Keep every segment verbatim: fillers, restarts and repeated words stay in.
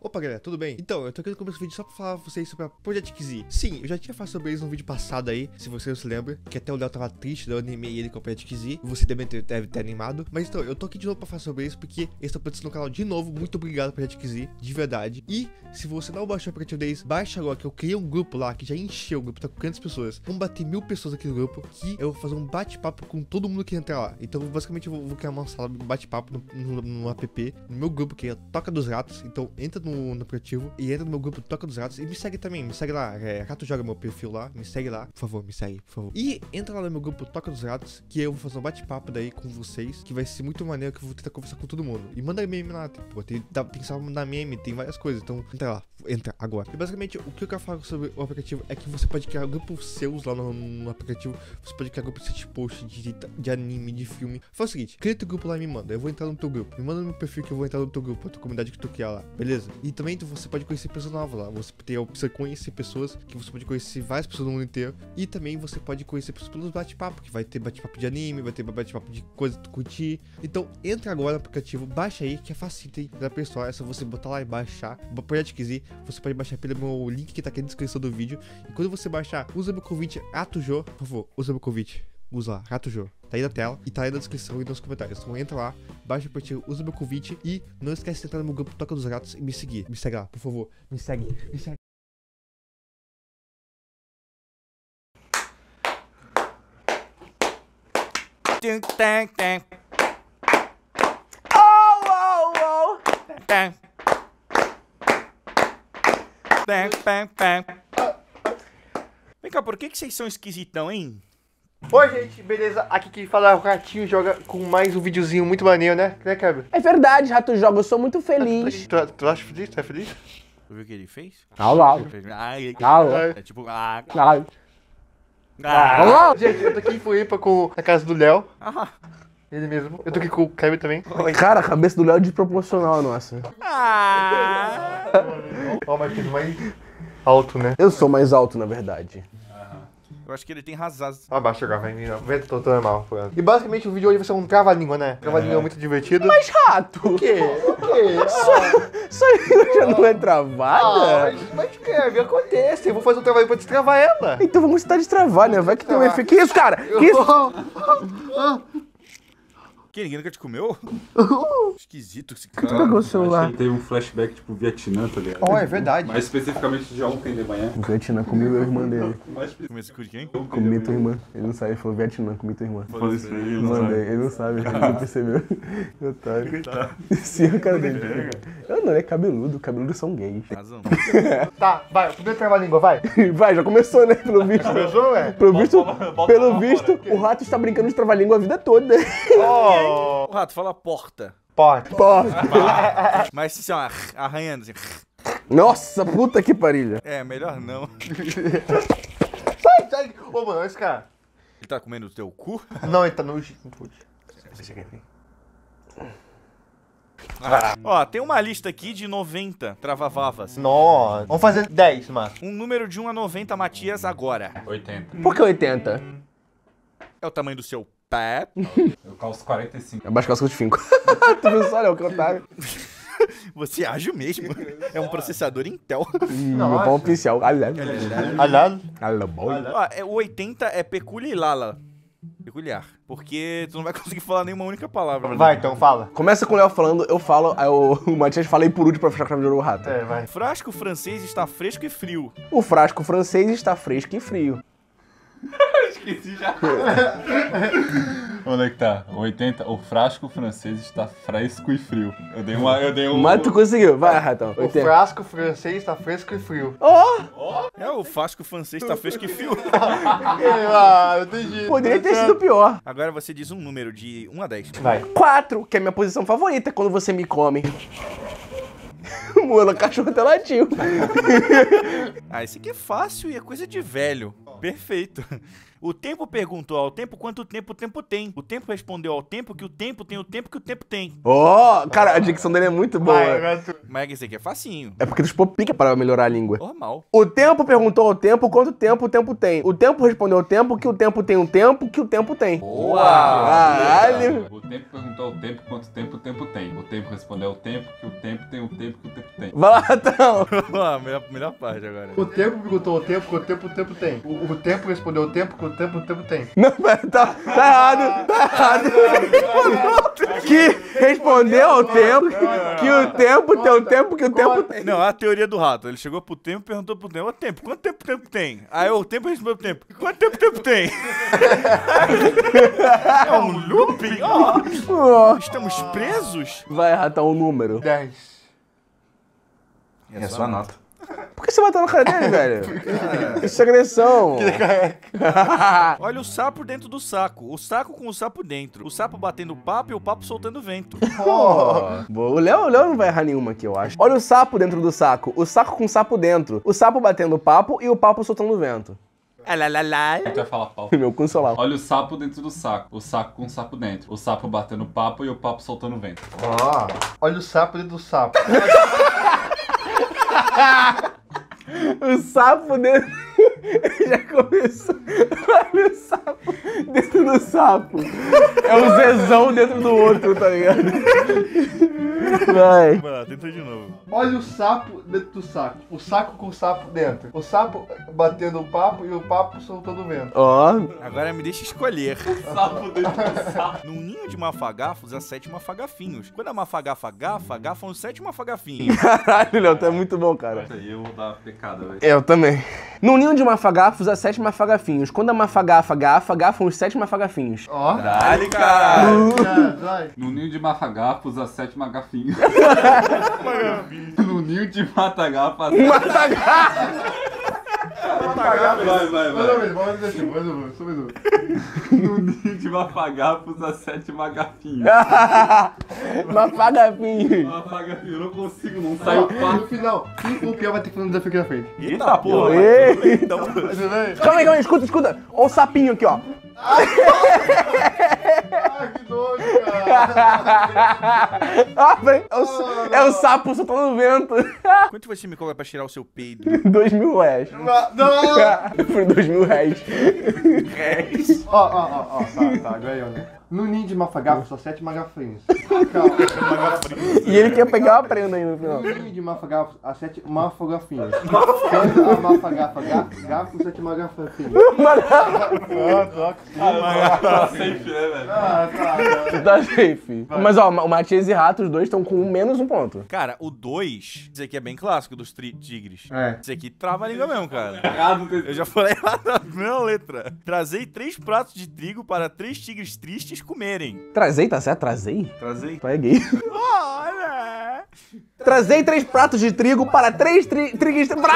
Opa galera, tudo bem? Então, eu tô aqui no começo do vídeo só pra falar pra vocês sobre a Project Z. Sim, eu já tinha falado sobre isso no vídeo passado aí, se você não se lembra, que até o Léo tava triste, eu animei ele com a Project Z, você também deve ter animado. Mas então, eu tô aqui de novo pra falar sobre isso, porque eles estão aparecendo no canal de novo. Muito obrigado Project Z, de verdade. E, se você não baixou o aplicativo deles, baixa agora, que eu criei um grupo lá, que já encheu, o grupo tá com quinhentas pessoas. Vamos bater mil pessoas aqui no grupo, que eu vou fazer um bate-papo com todo mundo que entrar lá. Então, basicamente, eu vou, vou criar uma sala de bate-papo no, no, no app, no meu grupo, que é Toca dos Ratos. Então, entra no, no aplicativo e entra no meu grupo Toca dos Ratos e me segue também, me segue lá, é, Rato Joga meu perfil lá, me segue lá, por favor, me segue, por favor. E entra lá no meu grupo Toca dos Ratos, que eu vou fazer um bate-papo daí com vocês, que vai ser muito maneiro, que eu vou tentar conversar com todo mundo. E manda meme lá, tipo, tem, dá, tem que só mandar meme, tem várias coisas, então entra lá, entra agora. E basicamente, o que eu quero falar sobre o aplicativo é que você pode criar grupos seus lá no, no aplicativo, você pode criar grupos de post, de, de anime, de filme. Faz o seguinte, cria teu grupo lá e me manda, eu vou entrar no teu grupo, me manda no meu perfil que eu vou entrar no teu grupo, a tua comunidade que tu criar lá, beleza? E também tu, você pode conhecer pessoas novas lá, você tem a opção de conhecer pessoas, que você pode conhecer várias pessoas no mundo inteiro, e também você pode conhecer pessoas pelos bate-papo, que vai ter bate-papo de anime, vai ter bate-papo de coisa que tu curtir. Então entra agora no aplicativo, baixa aí, que é fácil, tem da pessoa, é só você botar lá e baixar, pode quiser, você pode baixar pelo meu link que tá aqui na descrição do vídeo, e quando você baixar, usa meu convite RatoJô, por favor, usa meu convite, usa lá, RatoJô. Tá aí na tela e tá aí na descrição e nos comentários. Então entra lá, baixa o aplicativo, usa meu convite e não esquece de entrar no meu grupo Toca dos Ratos e me seguir. Me segue lá, por favor. Me segue, me segue. Oh, oh, oh. Vem cá, por que que vocês são esquisitão, hein? Oi gente, beleza? Aqui quem fala é o Ratinho, joga com mais um videozinho muito maneiro, né? Né, Kleber? É verdade, Rato Joga, eu sou muito feliz. Tu, tu acha feliz? Tu é feliz? Tu viu o que ele fez? Não, não. Ai, Não, é tipo... Ah, não. ah, Não. Gente, eu tô aqui em Floripa com a casa do Léo. ah, Ele mesmo. Eu tô aqui com o Kleber também. Cara, a cabeça do Léo é desproporcional, nossa. ah. Ó, mas tem mais alto, né? Eu sou mais alto, na verdade. Eu acho que ele tem razão. Abaixa agora, vai vir. Vento, tô, tô normal. Foi. E basicamente o vídeo hoje vai ser um trava-língua, né? Trava-língua é muito divertido. Mas, Rato, O quê? O quê? Ah, sua língua já não é ah, travada? mas, mas Kleber, acontece. Eu vou fazer um trabalho pra destravar ela. Então vamos tentar destravar, né? Vai que tem um efeito. Que isso, cara? Que isso? Que, ninguém nunca te comeu? Esquisito esse Tu cara. pegou o Acho que celular. ele teve um flashback tipo Vietnã, tá ligado? Oh, é verdade. Mais especificamente de ontem de manhã. Vietnã, comi meu irmã dele. Mais Começou com quem? Comi tua irmã. Ele não sabe, ele falou Vietnã, comi tua irmã. Falei isso pra ele, não Mandei, sabe? ele não sabe, ele não percebeu. Otário. Sim, a cara dele. Eu não, ele é cabeludo, cabeludos são gays. Razão. Tá, vai. O primeiro trava-língua, vai. Vai, já começou, né? Pelo visto. Começou, é? Pelo visto, pelo visto, o Rato está brincando de trava-língua a vida toda. Oh. O Rato, fala porta. Pode. Porra. Mas assim, ó, arranhando assim. Nossa, puta que parilha. É, melhor não. Sai, sai. Ô, mano, esse cara. Ele tá comendo o teu cu? Não, ele tá no... Ah. Ó, tem uma lista aqui de noventa travavavas. Nossa. Vamos fazer dez, mano. Um número de um a noventa, Matias, agora. oitenta. Por que oitenta? É o tamanho do seu pé. Eu calço quarenta e cinco. Abaixa o casco de finco. Tu viu só, Léo, que otário. Você age mesmo. É um processador Intel. Meu pau oficial. Alá. Alado. Alá, boy. Ó, é- o oitenta é peculiar. Peculiar. Porque tu não vai conseguir falar nenhuma única palavra. Vai, então, fala. Começa com o Léo falando, eu falo, aí o, o Matias fala e por último pra fechar com o Rato. É, vai. Frasco francês está fresco e frio. O frasco francês está fresco e frio. Esqueci já. Onde é que tá? oitenta. O frasco francês está fresco e frio. Eu dei uma. Eu dei um. Mas tu conseguiu. Vai, Ratão. O oitenta. frasco francês tá fresco e frio. Oh! É, o frasco francês está fresco e frio. Ah, eu entendi. Poderia ter sido pior. Agora você diz um número de um a dez. Vai. quatro, que é a minha posição favorita quando você me come. Mano, cachorro até latiu. Ah, esse aqui é fácil e é coisa de velho. Perfeito. O tempo perguntou ao tempo quanto tempo o tempo tem. O tempo respondeu ao tempo que o tempo tem o tempo que o tempo tem. Ó, oh, cara, a dicção dele é muito boa. Mas esse aqui é facinho. É porque tu expôs pica para melhorar a língua. Normal. O tempo perguntou ao tempo quanto tempo o tempo tem. O tempo respondeu ao tempo que o tempo tem um tempo que o tempo tem. Boa! Caralho! O tempo perguntou ao tempo quanto tempo o tempo tem. O tempo respondeu ao tempo que o tempo tem o tempo que o tempo tem. Vai lá, Ratão! a melhor, melhor parte agora. O tempo perguntou o tempo, quanto tempo o tempo tem. O, o tempo respondeu o tempo, quanto tempo o tempo tem. Não, pera, tá, tá errado, tá errado. Que respondeu ao tempo que o tempo tem o tempo que o tempo tem. Não, a teoria do rato. Ele chegou pro tempo e perguntou pro tempo. Ô, tempo, quanto tempo o tempo tem? Aí o tempo respondeu pro tempo. Quanto tempo o tempo tem? É um looping? Ó, Ó. estamos presos? Vai, Ratão, o número. dez. É a sua nota. Por que você bateu na cara dele, velho? Isso é agressão. Olha o sapo dentro do saco. O saco com o sapo dentro. O sapo batendo papo e o papo soltando vento. Boa. O Léo, o Léo não vai errar nenhuma aqui, eu acho. Olha o sapo dentro do saco. O saco com o sapo dentro. O sapo batendo papo e o papo soltando vento. Ah, lá, lá, lá. A gente vai falar pau. Meu consolar. Olha o sapo dentro do saco. O saco com o sapo dentro. O sapo batendo papo e o papo soltando vento. Ó, olha o sapo dentro do sapo. O sapo dentro... Já começou. Olha o sapo dentro do sapo. É um zezão dentro do outro, tá ligado? Vai. Vai lá, tenta de novo. Olha o sapo dentro do saco. O saco com o sapo dentro. O sapo batendo o papo e o papo soltando o vento. Ó. Agora me deixa escolher. Sapo dentro do sapo. Num ninho de mafagafos, há sete mafagafinhos. Quando a mafagafa gafa, gafam os sete mafagafinhos. Caralho, Léo, tu é muito bom, cara. Isso aí eu vou dar uma pecada, velho. Eu também. Num ninho de mafagafos, há sete mafagafinhos. Quando a mafagafa gafa, gafam os sete mafagafinhos. Ó. Dale, caralho. Vai. No ninho de mafagafos, há sete magafinhos. No ninho de matagafa, há sete... Vai, vai, vai. Mais ou menos, vamos descer, mais ou menos, só mais um. No ninho de mafagafos, há sete magafinhos. Mafagafinhos. Mafagafinho, eu não consigo, não sai o No papo. final, quem for o pior vai ter que fazer um desafio aqui na frente. Eita porra. Ei. Então, Calma aí, calma aí, escuta, escuta. Olha o sapinho aqui, ó. Ai, que nojo, cara. Ah, vem. É o, é o sapo soltando vento. quanto você me cobra pra tirar o seu peido? Dois mil reais. Não. Foi dois mil reais. Ó, ó, ó, ó, tá, tá, ganhou, né? No ninho de mafagafos, só sete magafinhos. Calma. E ele quer pegar uma prenda aí no final. No ninho de mafagafos, há sete mafagafinhos. Quando a mafagafa gafa, gafa os sete magafinhos. Ah, tá. Tá safe, né, velho? Ah, tá. Tu tá safe. Mas ó, o Matias e Rato, os dois estão com menos um ponto. Cara, o dois, esse aqui é bem clássico dos tri- tigres. É. Esse aqui trava a língua mesmo, cara. Errado, Eu já falei lá na primeira letra. Trazei três pratos de trigo para três tigres tristes comerem. Trazei, tá certo? Trazei? Trazei? Tu é gay. Olha! Trazei três pratos de trigo para três tri tigres... Bra...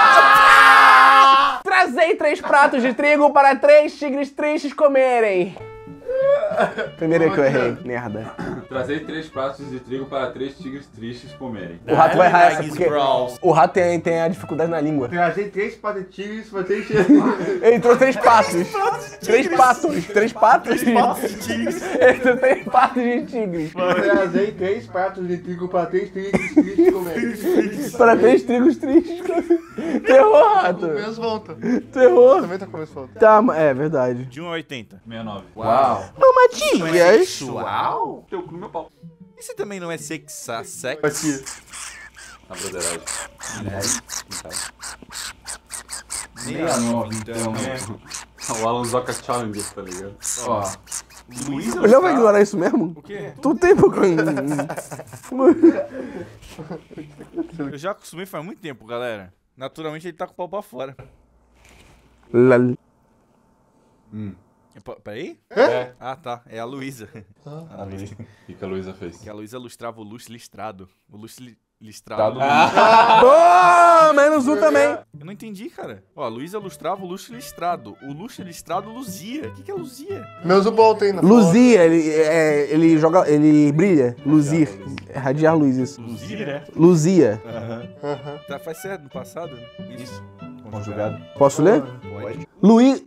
Trazei três pratos de trigo para três tigres tristes comerem. Primeiro que eu errei, merda. Trazei três pratos de trigo para três tigres tristes comerem. O Rato vai errar essa Nice porque bros. o Rato tem, tem a dificuldade na língua. Trazei três patetigres pra três Ele trouxe três patos. Três patos. Três patos? tigres. Ele trouxe três patos de tigres. Trazei três pratos de trigo pra três tigres tristes comerem. Para três trigos tristes. Tu errou, Rato. Começo volta. Tu errou. Também tá começo volta. Tá, ma- é verdade. De um a oitenta. sessenta e nove. Uau. Ô, Matias. Sexual? Teu cu no meu pau. E você também não é sexa, sex? Aqui. Na broderagem. sessenta Então, é. O Alan Zoca Challenger, tá ligado? Ó. Luiz O Léo vai ignorar isso mesmo? O quê? Tu tem pouco. Eu já acostumei faz muito tempo, galera. Naturalmente ele tá com o pau pra fora. Lal. É, pa- Peraí? É. Ah, tá. É a Luísa. A Luísa. O que a Luísa fez? Que a Luísa lustrava o luxo listrado. O luxo li- listrado. Pô, menos um também. Eu não entendi, cara. Ó, a Luísa lustrava o luxo listrado. O luxo listrado luzia. O que, que é luzia? Meus Bolt ainda. Luzia, ele, é, ele joga, ele brilha. Luzir. É radiar luz, isso. Luzia, né? Luzia. Tá, faz certo no passado, né? Isso. Conjugado. Posso ler? Pode. Luiz.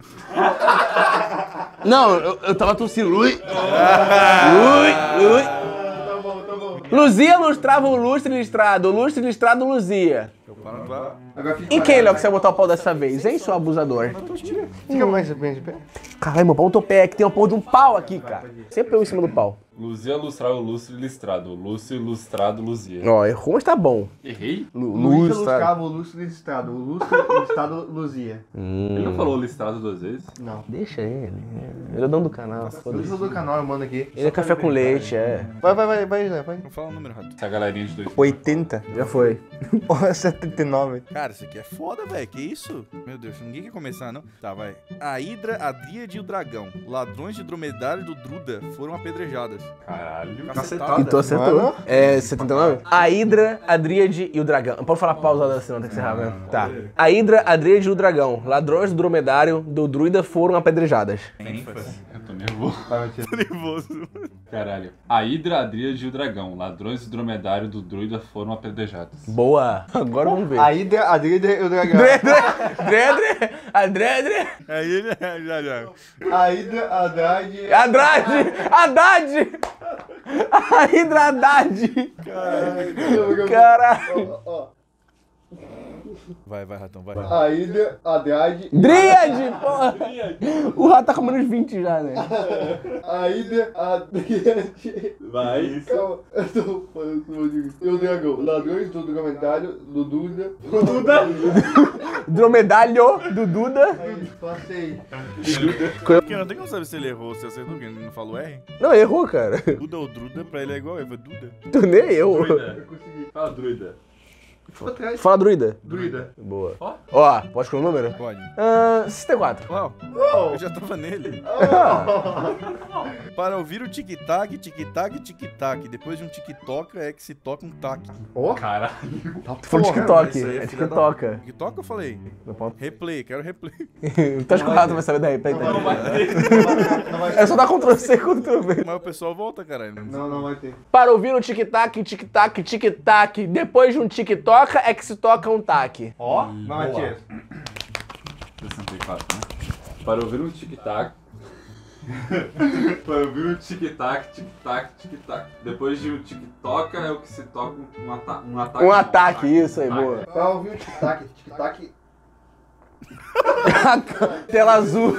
Não, eu, eu tava tossindo. Lui. Lui, lui. Tá bom, tá bom. Luzia lustrava o lustre listrado, o lustre listrado luzia. Agora fica Em quem, Léo, que você vai botar o pau dessa vez, hein, seu abusador? Fica mais bem de pé. Caralho, meu pau no teu pé, que tem uma porra de um pau aqui, cara. Sempre eu em cima do pau. Luzia lustrava o lustre listrado. Lúcio lustrado luzia. Ó, errou, mas tá bom. Errei? Lu- Luísa Lustra. lustrava o lustre listrado. O lustre listrado luzia. Ele não falou listrado duas vezes? Não. Deixa ele. Ele é o dono do canal, foda-se. Luísa do canal, eu mando aqui. Ele é café com leite, é. Vai, vai, vai, vai, vai. vai. Não fala o número errado. Essa galerinha de dois. oitenta. Já foi. setenta e nove. Cara, isso aqui é foda, velho. Que isso? Meu Deus, ninguém quer começar, não? Tá, vai. A Hidra, a Dríade e o Dragão. Ladrões de dromedário do Druda foram apedrejadas. Caralho. E tu acertou. Mano. É setenta e nove? A Hidra, a Dríade e o Dragão. Não pode falar pausada assim, não tem que encerrar mesmo. Tá. A Hidra, a Dríade e o Dragão. Ladrões do dromedário do druida foram apedrejadas. ênfase. Eu tô nervoso. Tô nervoso. Caralho. A Hidra, a Dríade e o Dragão. Ladrões do dromedário do druida foram apedrejados. Boa. Agora vamos ver. A Hidra, a Dríade e o dragão. Dredre, a Dredre, Aí ele já, já. A Hidra, a Dríade. Haddad, Haddad, a Hidra Haddad. Caralho. Ó, ó. Vai, vai, ratão, vai. A Hidra, a Dríade. Dríade, porra. O rato tá com menos vinte já, né? A Hidra, a Dríade. Vai. Calma, eu tô falando tudo. E o dragão. Ladrões do documentário do Duda. Dromedário do Duda. Aí, passei. Porque não tem como saber se ele errou, se acertou, porque ele não falou R. Não, errou, cara. Duda ou Druda, pra ele é igual, Eva Duda. Tu nem eu. Druida. Consegui. Fala, druida. Atrás. Fala, druida. Druida. Boa. Ó. Ó, pode escolher o número? Pode. Ah, sessenta e quatro. Uau, eu já tava nele. Ah, Para ouvir o tic-tac, tic-tac, tic-tac. Depois de um tic-toca é que se toca um tac. Ó. Caralho. tu falou TikTok. isso aí é É filha da- TikToka. Tic-toca eu falei? Não pode- Replay, quero replay. Tu acha que o rato vai saber daí? Peraí, peraí. Não vai ter. Não vai É só dar Ctrl C Ctrl V. Mas o pessoal volta, caralho. Não, não vai ter. Para ouvir um tic-tac, tic-tac, tic-tac. Depois de um tic-toca é que se toca um tac. Ó. Vai, Matias. sessenta e quatro, né? Para ouvir um tic-tac. Para ouvir um tic-tac, tic-tac, tic-tac. Depois de um tic-toca é o que se toca um, ata um ataque. Um ataque, isso aí, boa. Pra ouvir o tic-tac. Tic-tac. Tela azul.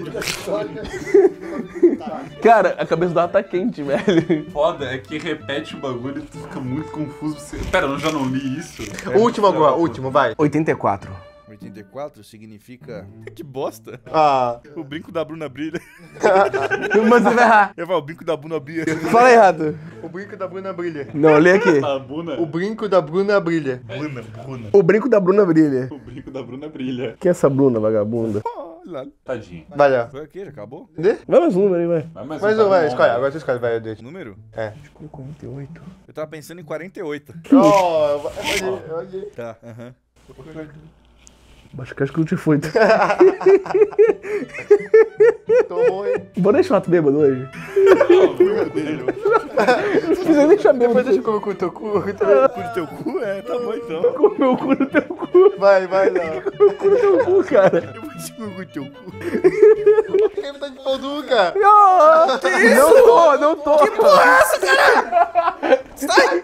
Cara, a cabeça do rato tá quente, velho. Foda é que repete o bagulho e tu fica muito confuso. Você... Pera, eu já não li isso. Último agora, último, vai. oitenta e quatro. oitenta e quatro significa... Que bosta. Ah. O brinco da Bruna brilha. Mas você vai errar. Eu falo, o brinco da Bruna brilha. Fala aí, rato. O brinco da Bruna brilha. Não, lê aqui. A Buna. O brinco da Bruna brilha. Bruna, Bruna. O brinco da Bruna brilha. O brinco da Bruna brilha. Quem é essa Bruna, vagabunda? Olha lá. Tadinho. Vai lá. Foi aqui, já acabou? Vai mais um número aí, vai. Vai mais Mas um, um, vai, tá escolhe. bom, Agora tu escolhe, vai, eu deixo. Número? É. quarenta e oito. Eu tava pensando em quarenta e oito. Ó, olha, olha. Tá, aham. Acho que acho que não te foi. Tomou, hein? Vou deixar o rato bêbado hoje. Não precisa deixar bêbado. Depois deixa eu comer com o teu cu. Cu do teu cu? É, tá bom então. Comer o cu no teu cu. Vai, vai lá. O cu no teu cu, cara. Eu vou te comer com o teu cu. Quem tá de pau duro, cara? Não, não tô, não tô. Que porra é essa, cara? Sai!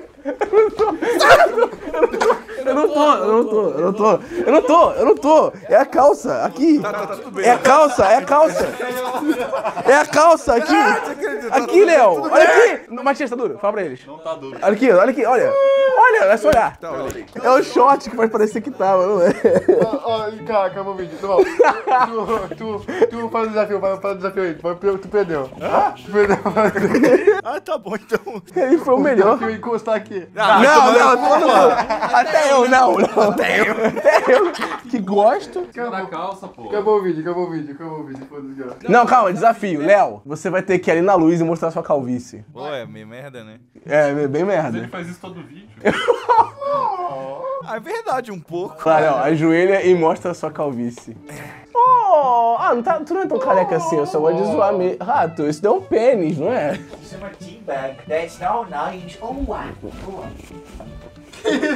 Eu não tô, eu não tô, eu não tô, eu não tô, eu não tô. É a calça, aqui. Tá, tá tudo bem. É a calça, é a calça. É a calça, aqui. Aqui, Léo. Olha aqui. Matias, tá duro? Fala pra eles. Não tá duro. Olha aqui, olha aqui, olha. Olha, é só olhar. Tá, olha aí. É o short que vai parecer que tava, não é? Ó, ó, cara, acabou o vídeo. Não, tu, tu, tu faz o desafio, faz faz o desafio aí. Tu, tu perdeu. Tu perdeu. Ah, tá bom então. Ele foi o melhor. Desafio encostar aqui. Ah, Não, não, não, não. Até eu, não, não. Até eu. Até eu. Que gosto. Tá na calça, pô. Acabou o vídeo, acabou o vídeo, acabou o vídeo. Foda-se, cara. Não, calma, desafio. Léo, você vai ter que ir ali na luz e mostrar sua calvície. Pô, é meio merda, né? É, bem Mas ele merda. faz isso todo vídeo. Ah, é verdade, um pouco. Vai, Léo, ajoelha e mostra sua calvície. Oh, ah, não tá, tu não é tão careca assim, eu só gosto de zoar mesmo. Rato, isso deu um pênis, não é? Isso é uma tea bag. That's now nice. Oh, wow.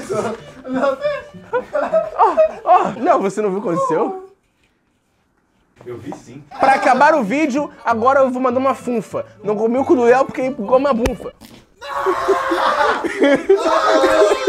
Oh, não, você não viu o que aconteceu? Eu vi sim. Pra acabar o vídeo, agora eu vou mandar uma funfa. Não comi o cu do Léo porque ele come a bunfa.